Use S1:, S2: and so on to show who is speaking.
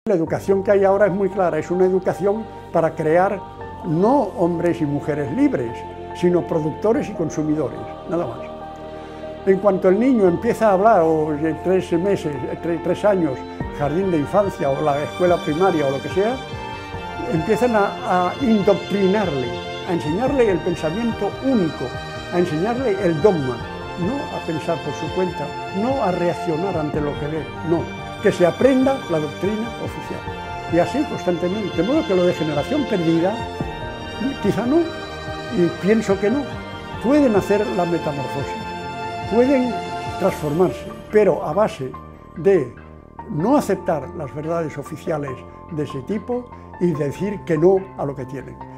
S1: La educación que hay ahora es muy clara, es una educación para crear no hombres y mujeres libres, sino productores y consumidores, nada más. En cuanto el niño empieza a hablar, o de 3 meses, 3 años, jardín de infancia o la escuela primaria o lo que sea, empiezan a indoctrinarle, a enseñarle el pensamiento único, a enseñarle el dogma, no a pensar por su cuenta, no a reaccionar ante lo que lee, no, que se aprenda la doctrina oficial. Y así constantemente, de modo que lo de generación perdida, quizá no, y pienso que no, pueden hacer la metamorfosis, pueden transformarse, pero a base de no aceptar las verdades oficiales de ese tipo y decir que no a lo que tienen.